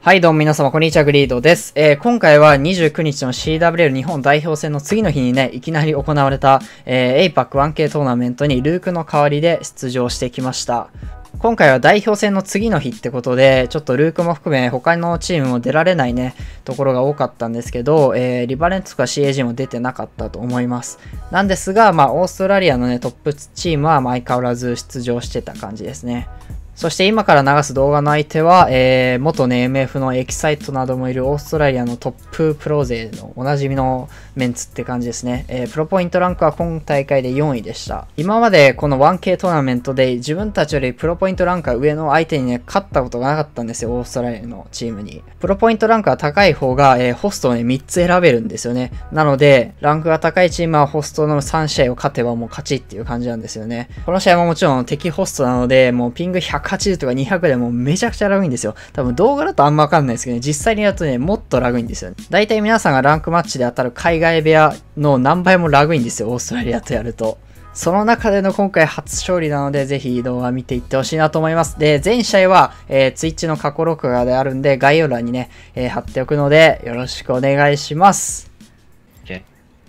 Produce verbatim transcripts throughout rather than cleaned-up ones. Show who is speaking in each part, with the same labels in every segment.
Speaker 1: はいどうも皆様こんにちは、グリードです。えー、今回はにじゅうくにちの シーダブリューエル 日本代表戦の次の日にね、いきなり行われた、えー、エイパックワンケー トーナメントにルークの代わりで出場してきました。今回は代表戦の次の日ってことで、ちょっとルークも含め他のチームも出られないね、ところが多かったんですけど、えー、リバレントとか シーエージー も出てなかったと思います。なんですが、まあ、オーストラリアのね、トップチームはまあ相変わらず出場してた感じですね。そして今から流す動画の相手は、えー、元ね、エムエフ のエキサイトなどもいるオーストラリアのトッププロ勢のおなじみのメンツって感じですね。えー、プロポイントランクは今大会でよんいでした。今までこの ワンケー トーナメントで自分たちよりプロポイントランクが上の相手にね、勝ったことがなかったんですよ、オーストラリアのチームに。プロポイントランクが高い方が、えー、ホストをね、みっつ選べるんですよね。なので、ランクが高いチームはホストのさん試合を勝てばもう勝ちっていう感じなんですよね。この試合ももちろん敵ホストなので、もうピングひゃくはちじゅうとかにひゃくでもうめちゃくちゃラグいんですよ。多分動画だとあんまわかんないですけどね、実際にやるとね、もっとラグいんですよね。大体皆さんがランクマッチで当たる海外部屋の何倍もラグいんですよ、オーストラリアとやると。その中での今回初勝利なので、ぜひ動画見ていってほしいなと思います。で、全試合は、えー、Twitch の過去録画であるんで、概要欄にね、えー、貼っておくので、よろしくお願いします。
Speaker 2: OK。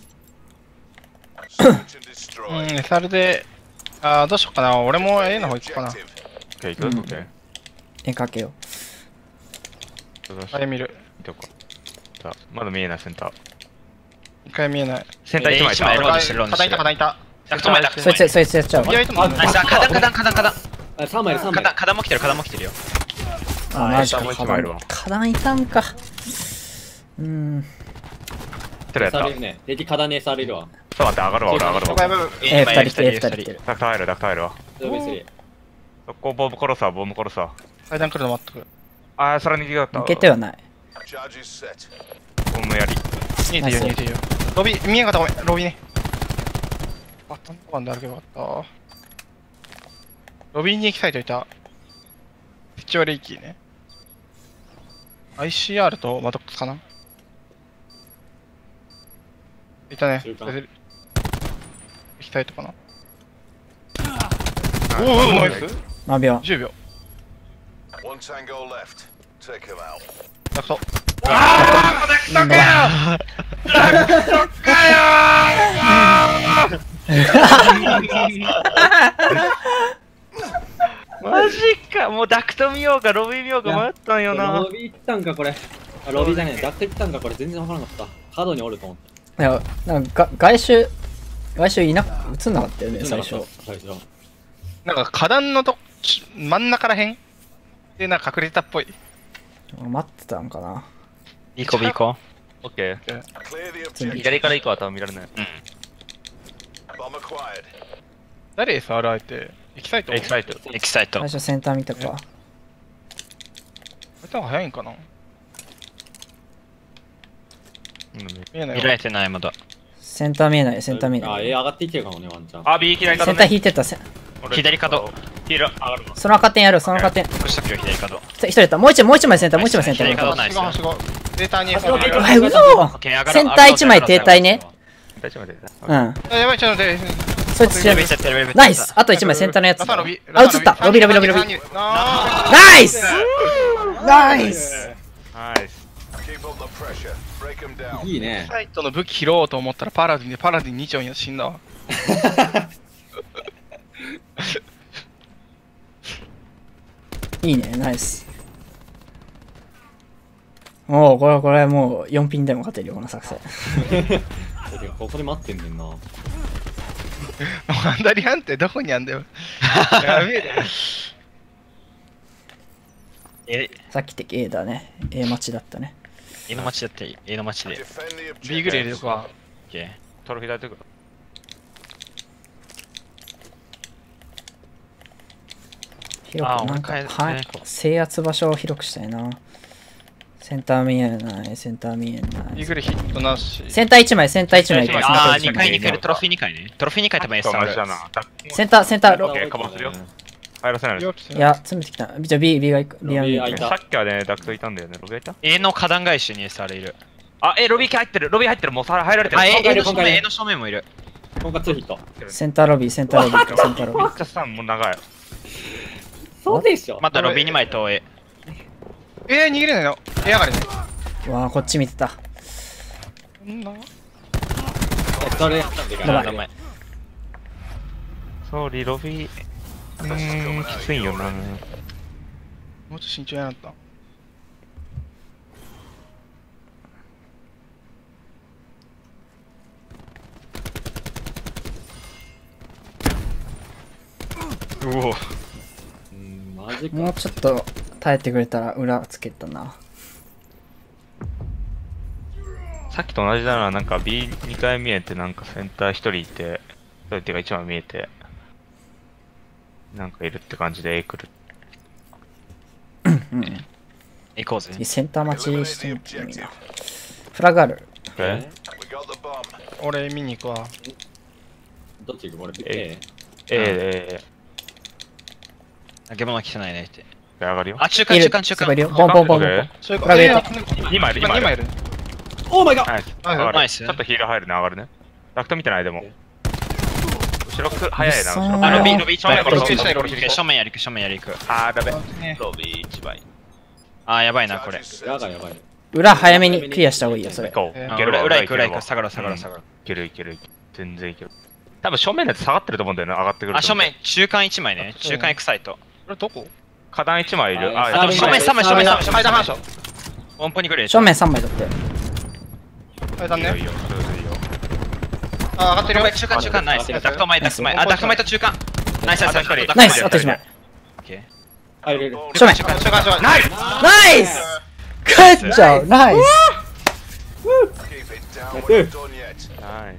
Speaker 2: うん、エスアール で、あー、どうしようかな。俺も A の方行くかな。
Speaker 3: OK、行く ?OK。
Speaker 1: 絵かけよ
Speaker 2: 一回見る。
Speaker 3: 見とこう。まだ見えない、センター。
Speaker 2: 一回見えない。
Speaker 3: センターいち枚いた。
Speaker 2: ロードしてる、ロードしてる。片いた、片いた。
Speaker 1: う。そいつ、そいつやっちゃうわ。
Speaker 2: いや、いつも。
Speaker 4: あ、花壇、花壇、花壇、花壇。三枚いる、三枚。
Speaker 2: 花壇も来てる、花壇も来てるよ。
Speaker 1: あ、マジか。
Speaker 3: もういち枚いるわ。
Speaker 1: 花壇いたんか。うーん。
Speaker 3: テレやった。
Speaker 4: ね、敵花壇に エスアール いるわ。
Speaker 3: そう待って、上がるわ、俺上がるわ。
Speaker 1: えー、ふたり来てる、ふたり来てる。
Speaker 3: ダクト入る、ダクト入るわ。そこ、ボム殺すわ、ボム殺すわ。
Speaker 2: 階段来るの待っとく。
Speaker 3: あー、さらに逃げだった。
Speaker 1: 抜けてはない。
Speaker 3: ボムやり。
Speaker 2: 逃げてるよ、逃げてるよ。ロビー、見えんかった、ごめん、ロビーね。バッタンとかんで歩けばよかった。ロビーにエキサイトいた。ピッチはレイキーね。アイシーアール とマトックスかな。いたね。エキサイトかな。おお、ナイス。
Speaker 1: 何秒 ?
Speaker 2: じゅうびょう。ダクト。
Speaker 3: あー、ダクトかよダクトかよマジか、もうダクト見ようか、ロビー見ようか迷ったんよな。
Speaker 4: ロビー行ったんか、これ。あ、ロビーじゃねえ、ダクト行ったんか、これ全然わからなかった。角におると思った。
Speaker 1: いや、なんか、外周、外周いな、映んなかったよね、最初。
Speaker 4: 最初。
Speaker 2: なんか花壇のと真ん中らへんでなんか隠れてたっぽい。
Speaker 1: 待ってたんかな。
Speaker 3: 行こう、行こう。オッケー。左から行こうは多分見られない。うん。
Speaker 2: 誰 エスアール 相手？エキサイト？
Speaker 3: エキサイト。
Speaker 2: エキサイト。
Speaker 1: 最初センター見たか。
Speaker 2: こいつの方が早いんかな？見えない。
Speaker 3: 見られてない、まだ。
Speaker 1: センター見えない、センター見えない。
Speaker 4: あ、A 上がっていけるかもね、ワンチャン。
Speaker 3: あ、B 左角。
Speaker 1: センター引いてた、セン
Speaker 3: 左角。ヒール上がるわ。
Speaker 1: その勝手にやる、その勝手に。
Speaker 3: 隠しとくよ、左角。
Speaker 1: 一人やった。もう一枚、もう一枚センター、もう一枚センター。
Speaker 3: 左角ナイス。
Speaker 2: データに エスアール。
Speaker 1: え、うそセンター一枚停滞ね。うん。
Speaker 2: やばい、ちょっと待って。
Speaker 1: そいつ違う。ナイスあと一枚センターのやつ。あ、映った。ロビロビロビロビ。ナイスナイス
Speaker 4: いいね。
Speaker 2: サイトの武器拾おうと思ったらパラディンでパラディンに丁に死んだわ。
Speaker 1: いいね、ナイス。おお、これこれもうよんピンでも勝てるよ、この作戦。
Speaker 4: ここで待ってんねんな。
Speaker 2: アンダリアンってどこにあんだよ。やべえ。
Speaker 1: さっき的 A だね。A 待ちだったね。
Speaker 3: A の街だって、A の街で。
Speaker 2: B グレーでよくは。
Speaker 3: オッケー。トロフィー大とく。
Speaker 1: 広くなんか、はい、制圧場所を広くしたいな。センター見えない、センター見えない。
Speaker 2: B グレーヒットなし。
Speaker 1: センターいち枚、センターいち枚。
Speaker 3: ああ、にかいにかい、トロフィーにかいね。トロフィーにかい多分 S ある。
Speaker 1: センター、センター、
Speaker 3: オッケー、カバーするよ。入らせない。
Speaker 1: いや、詰めてきた。じゃあ B、B が行く。B が行く。
Speaker 3: さっきはね、ダクトいたんだよね。ロビーいた
Speaker 2: A の花壇返しに エスアール いる。
Speaker 3: あ、え、ロビー入ってる、ロビー入ってる、もう入られてる。
Speaker 2: あ、A の正面、A の正面もいる。
Speaker 4: 今回ツーヒット。
Speaker 1: センターロビー、センターロビー、センターロビー。
Speaker 3: めっちゃさんもう長い。
Speaker 4: そうでしょ。
Speaker 2: またロビーにまい投影。 えー、逃げれないの。えー、上がりね。
Speaker 1: うわー、こっち見てた。
Speaker 2: そんな
Speaker 4: それやったんでか
Speaker 1: やばい
Speaker 4: 名前。
Speaker 3: ソーリー、ロビー。うーん、きついよな。
Speaker 2: もうちょっと慎重になった。
Speaker 3: うお。
Speaker 4: うんマジか。
Speaker 1: もうちょっと耐えてくれたら裏つけたな。
Speaker 3: さっきと同じだな、なんか ビーに 回見えて、なんかセンターひとりいて、そういう手がいちまい見えて、なんかいるって感じで A 来る。
Speaker 5: 行こうぜ。
Speaker 1: センター待ちしてみてみんな。フラグある。
Speaker 3: え
Speaker 2: 俺見に行くわ。
Speaker 4: どっち行く俺、
Speaker 3: え
Speaker 4: A。
Speaker 3: ええ
Speaker 5: 投げ物来てないねって。
Speaker 3: え上がるよ。
Speaker 5: あ、中間、
Speaker 1: いる
Speaker 5: 中間、中間。
Speaker 1: そこいるよ。ボンボンボンボン。
Speaker 3: オッケ
Speaker 2: そういう
Speaker 1: フラグ入れ
Speaker 2: え
Speaker 1: た
Speaker 2: ー
Speaker 3: にまいいる、
Speaker 2: 今
Speaker 3: にまいいる。
Speaker 2: いる。
Speaker 4: オーマイガー。
Speaker 3: ナイス。
Speaker 2: ナイス
Speaker 3: 上がる
Speaker 5: ナイス
Speaker 3: ちょっとヒール入るね、上がるね。ダクト見てない、でも。後ろく、早いな、
Speaker 1: そう
Speaker 3: 後ろ。
Speaker 5: あ、ロビー、
Speaker 1: あー
Speaker 5: ロビー、正面
Speaker 2: ロビーロビーロビーロビー
Speaker 5: 正面やりく、正面やりく。
Speaker 3: あー、ダメ。
Speaker 2: ね
Speaker 3: ロビー一枚。
Speaker 5: あー、やばいな、これ。
Speaker 4: 裏がやばい。
Speaker 1: 裏早めにクリアした方がいいよ、それ。
Speaker 3: 行こう。
Speaker 2: えー
Speaker 3: いけるわ、
Speaker 5: 裏行く、裏
Speaker 3: いけるわ
Speaker 5: 行く。下がろう、下がろう、下がろう。
Speaker 3: いけるいけるいける。全然いける。多分正面のやつ下がってると思うんだよね、上がってくると。
Speaker 5: あ、正面、中間いちまいね。中間エクサイト。
Speaker 2: これどこ
Speaker 3: 花壇いちまいいる。
Speaker 4: あ
Speaker 3: あ、
Speaker 5: あ、正面さんまい、正面さんまい、正面さんまい。
Speaker 2: 間
Speaker 5: オンポにくれ。
Speaker 1: 正面さんまいだって。
Speaker 2: あれだね。
Speaker 3: いいよいいよ、それでいいよ。
Speaker 2: あ、上がってるよ。
Speaker 5: 中間、中間、ナイス。
Speaker 2: あ
Speaker 5: ダクト前、ダクト前。あ、ダクト前と中間。ナイス、ナイス、ナイス。ダクト
Speaker 1: ナイス、あと一枚。
Speaker 5: オッケー。
Speaker 4: あ、いるいる。
Speaker 1: 正面。
Speaker 2: 中間、中間、中間。
Speaker 3: ナイス
Speaker 1: ナイスグッジョブナイス
Speaker 3: はい。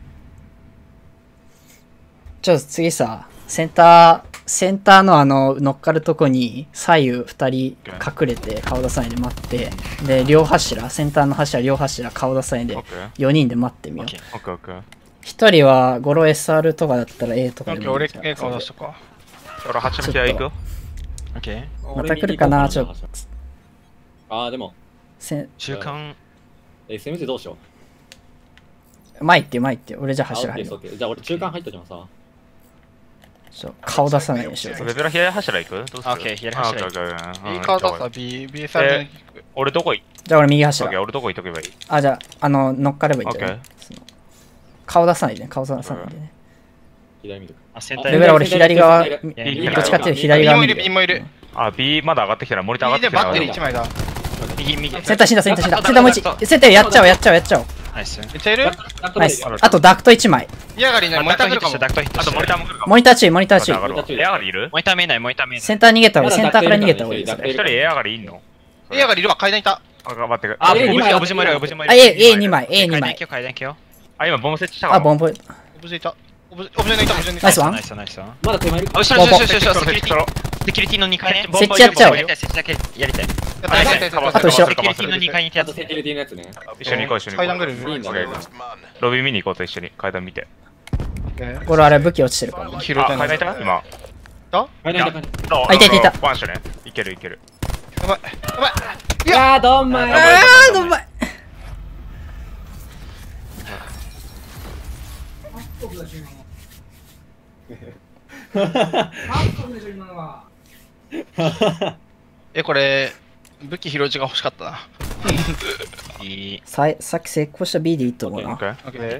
Speaker 1: ちょっと次さ、センター、センターのあの、乗っかるとこに左右ふたり隠れて顔出さないで待って、で、両柱、センターの柱、両柱顔出さないで
Speaker 3: オッケー
Speaker 1: よにんで待ってみよう。
Speaker 5: オッケー。
Speaker 3: オッケーオッケー。
Speaker 1: ひとりはゴロ エスアール とかだったら A とかでもいい
Speaker 2: 俺
Speaker 1: んじゃん。
Speaker 2: A 顔出しとか。
Speaker 3: 俺、はちみちは行くよ。
Speaker 5: オッケー。
Speaker 1: また来るかなちょっと。
Speaker 4: あー、でも、
Speaker 1: せん
Speaker 5: 中間、
Speaker 4: え、せめてどうしよう。
Speaker 1: 前行って前行って俺じゃあ
Speaker 4: あ、オ
Speaker 1: 柱入る
Speaker 4: ッケーオッケー。じゃあ俺中間入っときますさ。
Speaker 1: ちょ顔出さないようにしよう。
Speaker 3: レベル左柱行くどうする
Speaker 5: オッケー左柱行く
Speaker 3: あオッケーオッケーうん
Speaker 2: いい顔出すわ、B、B サイドに。
Speaker 3: 俺どこ行
Speaker 1: じゃあ俺右
Speaker 3: オッケー
Speaker 1: 柱。
Speaker 3: 俺どこ行っとけばいい
Speaker 1: あ、じゃあ、あの、乗っかればいいんじゃない
Speaker 3: オッケ
Speaker 1: その顔出さないでね、顔出さないでね。
Speaker 4: 左見る。
Speaker 5: あ、センター
Speaker 1: レベル俺左側、どっ
Speaker 4: 左
Speaker 3: いい
Speaker 1: ちかっていうと左側
Speaker 2: B もいる、
Speaker 1: 見る
Speaker 2: B もいる。
Speaker 3: あ、B まだ上がってきたらモニター上がってきた
Speaker 2: でバッテリーいちまいだ。
Speaker 5: 右、右。
Speaker 1: センター死んだ、センター死んだ。センターもう一。センターやっちゃおう、やっちゃおう、やっちゃおう。
Speaker 5: ナイス。
Speaker 2: めっちゃいる
Speaker 1: ナイス。あとダクトいちまい。
Speaker 2: 嫌がりね、モニター来るかも。
Speaker 5: ダクトヒット
Speaker 3: あ
Speaker 5: して。
Speaker 3: とモニターも来るかも
Speaker 1: モニター注意、モニター注意。
Speaker 3: 上がるわエアガリいる
Speaker 5: モニター見えない、モニター見えない。
Speaker 1: センター逃げた方がいい。センターから逃げた方がいい。それ
Speaker 3: 一人エアガリいんの
Speaker 2: 嫌がりいるわ、階段いた。
Speaker 3: あ、頑張ってく
Speaker 5: あ、オブ
Speaker 4: え二枚
Speaker 5: オブジもいる、オブジもいる。
Speaker 1: あ、A、A にまい、A にまい。
Speaker 5: 階段行けよ、階段行けよ。
Speaker 3: あ、今ボム設置したか
Speaker 1: あ、
Speaker 3: も
Speaker 1: ボンボイ。
Speaker 2: オブジェいた。オブジェオブジェ抜いた、オブジェ抜いた。
Speaker 1: ナイスワン
Speaker 5: ナイス、ナイス。あ、
Speaker 4: まだ手前いる。
Speaker 5: 後ろ、後ろ、後ろ、後ろ、セキュリティ。セキュリティのにかいね。
Speaker 1: 設置やっちゃおう
Speaker 5: やりたい、設置だけやりたい。
Speaker 2: やったやったやったやった
Speaker 1: あと後ろ
Speaker 5: セキュリティのにかいにってやつ
Speaker 4: あとセキュリティのやつね。
Speaker 3: 一緒に行こう、一緒に行こう。
Speaker 2: 階段ぐらいいる
Speaker 4: いいんだ
Speaker 3: オッケーロビー見に行こうと一緒に階段見て。
Speaker 1: これあれ武器落ちてるかも。
Speaker 3: あ、
Speaker 2: 拾いたいな。
Speaker 3: 階段いた今。
Speaker 4: 階段いた階段。
Speaker 1: あいたいたいた
Speaker 3: ワンショね。いけるいける。
Speaker 2: やばい、やばい。
Speaker 4: いやー、どんまい。
Speaker 1: あー、どんまい。
Speaker 2: え、これ、武器拾い地が欲しかったな。
Speaker 5: いい。
Speaker 1: さいさっき成功した B でいいと思うな。
Speaker 3: オッケー。
Speaker 2: オッケー。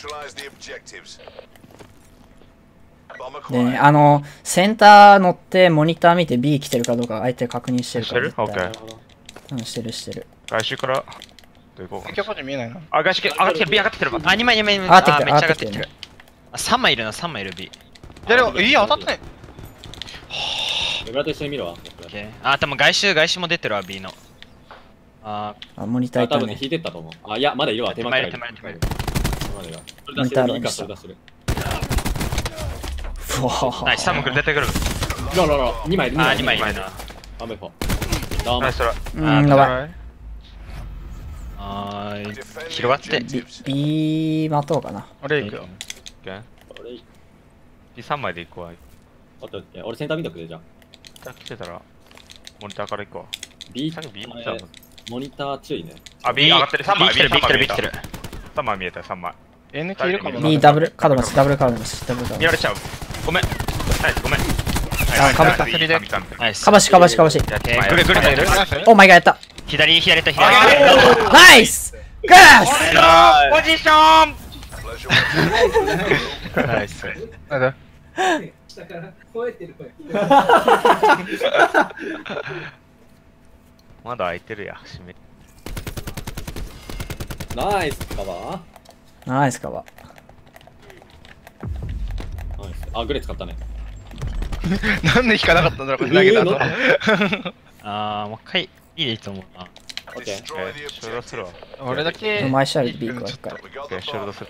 Speaker 1: でね、あの、センター乗ってモニター見て B 来てるかどうか相手確認してるから。
Speaker 3: してるオッケー。
Speaker 1: うん、してるしてる。
Speaker 3: 外周から、どう行こうか
Speaker 2: 結局こっち見えないな。
Speaker 3: あ、外周上がってきてる、B 上がってきてる。
Speaker 5: あ、にまい、にまい、にまい。
Speaker 1: 上がってきてる
Speaker 5: あめっちゃ上がってきてる
Speaker 1: 上がって。
Speaker 5: あ、さんまいいるな、さんまいいる B。
Speaker 2: 誰を、いや、当たってない。
Speaker 4: レベルと一緒に見るわ。
Speaker 5: オッケー。あ、多分外周、外周も出てるわ、B の。あ
Speaker 1: あ、モニター
Speaker 4: あ、
Speaker 1: いたね。
Speaker 4: 多分ね、引いてったと思う。あ、いや、まだいるわ。手前
Speaker 5: 手前手前
Speaker 4: 手前いるわ。それ出してる。
Speaker 1: モニターある
Speaker 4: いいか、それ出してる。
Speaker 1: ふわ
Speaker 5: ーナイス、多分
Speaker 3: 出てくる。
Speaker 4: ロロロ、にまいいる。
Speaker 5: あ、にまいいるな。
Speaker 4: アメフォ。どうも
Speaker 3: ナイ。ストライ。
Speaker 1: うん、やばい。
Speaker 5: あー、広がって
Speaker 1: B、B 待とうかな。
Speaker 2: 俺行くよ。
Speaker 3: オッケー。
Speaker 4: 俺、
Speaker 3: B さんまいで行くわ。
Speaker 4: おっと俺センター見とくで、じゃあ。
Speaker 3: 来てたら、モニターから行くわ。
Speaker 4: B、
Speaker 3: さっき B
Speaker 4: え
Speaker 3: 行ったの
Speaker 4: ーモニター注意ね。
Speaker 3: あ、B 上がってる。さんまい、
Speaker 5: 来てる、B 来てる、B 来
Speaker 3: さんまい
Speaker 5: てる。
Speaker 3: さんまい見えたよ、さんまい。
Speaker 2: N キいるかもな。
Speaker 1: B ダブル、カードマス、ダブルカードマス、ダブルカードマス。
Speaker 3: 見られちゃう。ごめん。ナイス、ごめん。
Speaker 1: あかぶった
Speaker 3: いいいいいい
Speaker 5: ナイス。
Speaker 1: かばしかばしかばし。
Speaker 5: えー、ぐるぐるぐる。
Speaker 1: お前がやった。
Speaker 5: 左、左と左。
Speaker 1: ナイスグース
Speaker 3: ポジション
Speaker 5: ナイス。
Speaker 2: なんだ
Speaker 6: 下から吠えてる声。
Speaker 3: まだ開いてるや、閉め。
Speaker 4: ナイスカバー。
Speaker 1: ナイスカバ
Speaker 4: ナイス。あ、グレー使ったね。
Speaker 2: なんで引かなかったんだろう、これ投げた後。
Speaker 5: あー、もう一回いいでいいと思うな。
Speaker 4: オッケー。
Speaker 3: ショルドするわ。
Speaker 2: 俺だけ。
Speaker 1: ー。マイシャルでビークは一回。
Speaker 3: オッケー、ショルドする。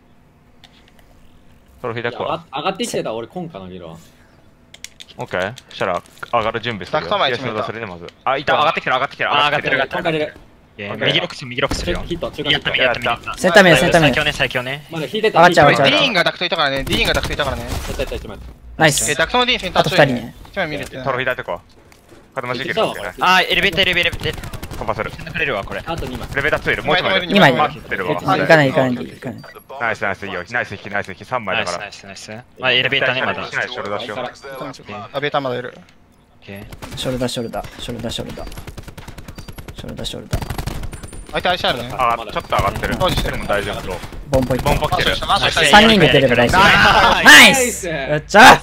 Speaker 3: トロフィーだ
Speaker 4: いや
Speaker 3: くわ。
Speaker 4: 上がってきてた俺コンか投げるわ。
Speaker 3: オッケー。そしたら上がる準備するよ。
Speaker 2: ダクト前
Speaker 3: いやショルド
Speaker 2: 決めた
Speaker 3: するね、まず。あ、いた、上がってきてる、上がってきてる。
Speaker 5: あー上がってる上がって
Speaker 4: コンか入れる。
Speaker 5: 右ロックする、右ロックするよ。
Speaker 4: ヒット、中間ヒット
Speaker 5: やった、。右やった、右やった。
Speaker 1: センター面センター面
Speaker 5: 最強ね、最強ね。
Speaker 4: まだ引いてた。
Speaker 1: 上がっちゃう上がっちゃう
Speaker 2: ディーンがダクトいたからね、ディーンがダクトいたからね。
Speaker 4: やったやった、一枚。
Speaker 1: ナイス
Speaker 2: え、ダクトのディーンセンター
Speaker 1: あとふたりね。
Speaker 2: 一枚見れてない。
Speaker 3: トロフィーだってこう。片回しいける。
Speaker 4: めっちゃ来たわ
Speaker 5: あー、エレベーター、エレベーター、エレベーター。
Speaker 3: 飛ばせる。
Speaker 5: くれるわ、これ。
Speaker 4: あとにまい。
Speaker 3: レベーターツーいる。もう一枚いる。
Speaker 1: 二枚
Speaker 3: 待ってるわ。
Speaker 1: 行かない行かない行かない。
Speaker 3: ナイスナイスいいよ。ナイス引きナイス引きさんまい
Speaker 5: ナイス、
Speaker 3: だから
Speaker 5: ナイ。ス、ナイス。まあ、エレベーターね、まだ。
Speaker 3: しないショルダーしよう。
Speaker 2: あ、ベータまだいる。
Speaker 5: オッケー。
Speaker 1: ショルダーショルダーショルダーショルダーショルダーショルダー
Speaker 2: 相手アイシャールね。
Speaker 3: あ、ちょっと上がってる。
Speaker 2: 当時してる
Speaker 3: でも大丈夫。
Speaker 1: ボンポイント
Speaker 3: ボンポ来てる。
Speaker 2: マジで
Speaker 1: さんにんで出れば大丈夫ナイ
Speaker 6: ナイス
Speaker 1: スやっちゃ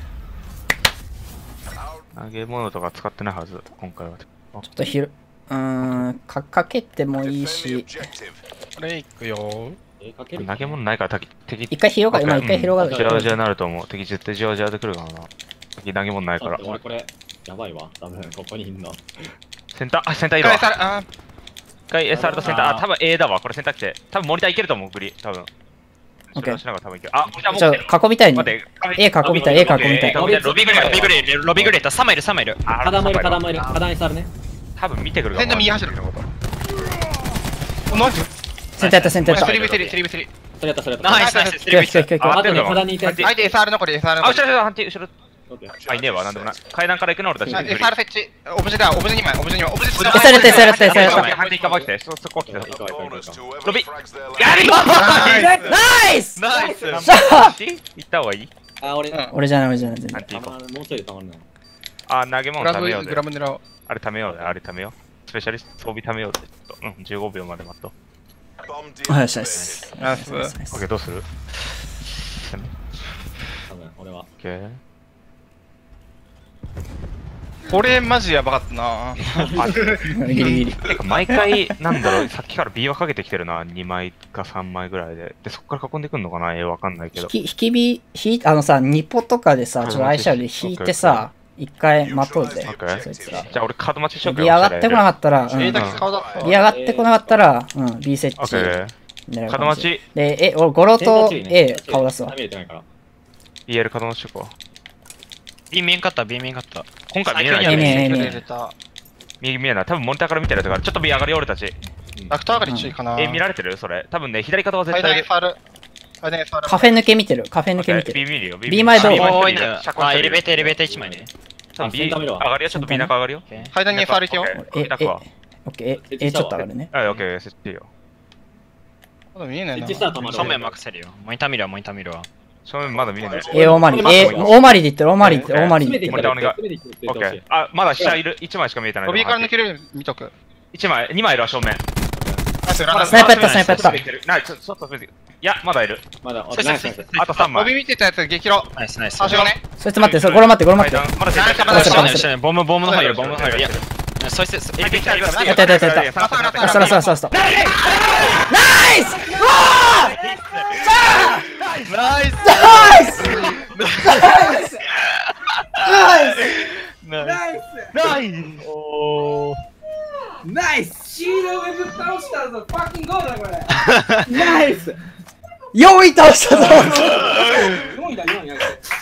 Speaker 1: ー
Speaker 3: 投げ物とか使ってないはず、今回は。
Speaker 1: ちょっとひるうーんかかけてもいいし
Speaker 2: これいくよ。
Speaker 4: え、かける。
Speaker 3: 投げ物ないから敵、
Speaker 1: 一回広がる今一回広がる
Speaker 3: じわじわになると思う。敵絶対じわじわで来るからな。敵投げ物ないから
Speaker 4: 待って。俺これ、やばいわ。多分ここにいんの。
Speaker 3: センター、あ、センターいるわ。
Speaker 2: 一回あ
Speaker 3: 一回 エスアール とセンター、あ、多分 A だわ。これセンター来て。多分モニターいけると思う、グリ。多分。
Speaker 1: オッケー
Speaker 3: しながら多分いける。あ、モニターも
Speaker 1: ちょ
Speaker 3: 来てる。
Speaker 1: 囲みたいね
Speaker 3: 待って、
Speaker 1: A 囲みたい A 囲みたい
Speaker 5: ロビーグレー、ロビーグレー、ロビーグレーとさんまいいる、さんまいいる。
Speaker 3: あ
Speaker 4: 花もいる、花もいる。花に触るね。
Speaker 3: 多分見てくる
Speaker 2: センター右走る。お、ナイス。
Speaker 1: センターやったセンターやった
Speaker 2: スリーブスリー、スリーブスリー。
Speaker 4: それやった、それやった。
Speaker 5: ナイス、ナイス、
Speaker 1: 引くよ引くよ引くよ
Speaker 4: あとね、花にいて。
Speaker 2: 相手 エスアール 残り、エスアール
Speaker 3: あ、
Speaker 2: 残り。
Speaker 3: 後ろ後ろ、反対、後ろ。
Speaker 4: オッケー。
Speaker 3: あ、いねえわ、なんでもない。階段から行くの俺たち。
Speaker 2: あ エスアール 設置。オブジェだ、オブジェにまい、オブジェにまい、オブジェ
Speaker 1: エスアールやったエスアールやったエスアールやった
Speaker 3: 反対カバー来て、そ、そこ来て。
Speaker 4: 行こう行こう行こう行こう。
Speaker 3: ロビ
Speaker 2: やり
Speaker 1: ナイス
Speaker 5: ナイス。
Speaker 1: しゃあ
Speaker 3: 行った方がいい
Speaker 4: あ、俺、
Speaker 2: うん
Speaker 1: 俺じゃない俺じゃない全然
Speaker 3: 反対行こう。
Speaker 4: もうちょいでたまるな。
Speaker 3: あ、投げ
Speaker 2: グラブ、
Speaker 3: 物貯めようぜ
Speaker 2: グラ。ブ狙おう。
Speaker 3: あれ貯めようぜ、あれ貯めよう。スペシャリスト装備貯めようぜ。ちょっとうん、じゅうごびょうまで待っと。
Speaker 1: はいナイス
Speaker 2: ナイス。
Speaker 3: オッケー、どうする
Speaker 4: 多分、俺は。
Speaker 3: オッケー。
Speaker 2: これマジやばかったな。
Speaker 1: ギリギリ
Speaker 3: てか毎回、なんだろう、さっきから B はかけてきてるな。にまいかさんまいぐらいで。で、そこから囲んでくんのかな、えわかんないけど。
Speaker 1: 引き引き火引いあのさニポとかでさちょっとアイシャルで引いてさ一回待とうぜ
Speaker 3: オッケー
Speaker 1: そいつら
Speaker 3: じゃあ俺カード待ちしようか
Speaker 1: ビ上がってこなかったら、うん、
Speaker 2: えー、
Speaker 1: ビ
Speaker 2: だけ顔だ。
Speaker 1: 上がってこなかったら、うん、B 設置
Speaker 3: オッケー。
Speaker 1: 狙う
Speaker 3: カード待ち、
Speaker 1: で、え、俺、ゴロと A 顔出すわ
Speaker 4: 見。えてないから。
Speaker 3: ビーエル カード待ちしようか。
Speaker 5: B 見えんかった、B 見えんかった。
Speaker 3: 今回見えない
Speaker 1: 見えねえ見えねえ
Speaker 2: 入れた。
Speaker 3: 右見えない。多分モニターから見てるやつから、ちょっと B 上がるよ、俺たち。
Speaker 2: ダクト上がり注意かな。
Speaker 3: え、見られてるそれ。多分ね、左肩は絶
Speaker 2: 階段
Speaker 3: 対
Speaker 2: エスアール。階段 エスアール。
Speaker 1: カフェ抜け見てる。カフェ抜け見て
Speaker 3: B
Speaker 1: る。
Speaker 3: 見るよ。
Speaker 1: B 前どう
Speaker 3: 前
Speaker 5: おーいね。
Speaker 3: 車高
Speaker 5: あ、エレベー
Speaker 3: タ
Speaker 5: ター、エレベーターいちまいね。
Speaker 3: ー。
Speaker 4: あセンター見ろ
Speaker 3: 上がるよ、ちょっと B 中上がるよ。
Speaker 2: 階段に エスアール いくよ。
Speaker 1: え、え、
Speaker 3: 見たくは。
Speaker 1: オッケー、え、え、ちょっと上がるね。
Speaker 3: あ、オッケー、設置いいよ。
Speaker 2: まだ見えないな。
Speaker 4: 設置したらたまる。
Speaker 5: 正面任せるよ。モニター見るわ、モニター見るわ。
Speaker 3: 正面まだ見えない。
Speaker 1: え、大回り。え、大回りで言ってる、大回りで言ってる、大回りで言ってる。
Speaker 4: 詰めていったら、詰めていって
Speaker 3: オッケー
Speaker 4: ほしい。。
Speaker 3: あ、まだ下いる。いちまいしか見えてない。
Speaker 2: ロビーから抜けるように見とく。
Speaker 3: いちまい、にまいいるわ、正面。
Speaker 2: あ、それランダム
Speaker 1: スナイパーやった、スナイパーやっ
Speaker 3: な、ちょ、ちょっと待って。いや、まだいる。
Speaker 4: まだ、
Speaker 5: そうそうそう
Speaker 4: ナイスナイス。
Speaker 3: あとさんまい。
Speaker 2: ロビー見てたやつ激ロ。
Speaker 5: ナイスナイス。
Speaker 2: 最初がね。
Speaker 1: た。そいつ待って、そゴロ待って、ゴロ待って。
Speaker 3: まだセンター
Speaker 2: まだ
Speaker 1: センター
Speaker 5: 後ろにボム、ボムの方いる、ボムの方いる。いや、そいつ、エレベーターいるわ。
Speaker 1: やったやったやったやった。
Speaker 3: った
Speaker 1: あ、そらそらそらそら。ナイスうわー
Speaker 5: ナイス
Speaker 1: ナイス
Speaker 6: ナイ
Speaker 5: ナイスおー。
Speaker 6: スナイスシードウェブ倒したぞファッキンゴーだこれナイス
Speaker 1: よんい倒したぞ
Speaker 6: よんいだよんいだ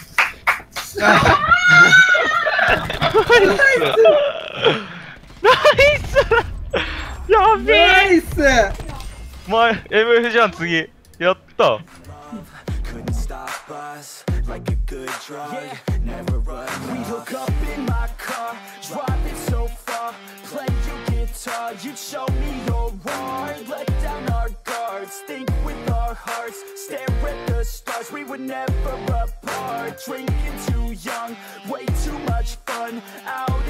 Speaker 3: やべえ
Speaker 6: ナイス
Speaker 3: 前 エムエフ じゃん次やった
Speaker 7: Couldn't stop us like a good drug. Never run. We hook up in my car, drive it so far. Play your guitar, you show me your heart. Let down our guards, think with our hearts. Stare at the stars, we were never apart. Drinking too young, way too much fun. Out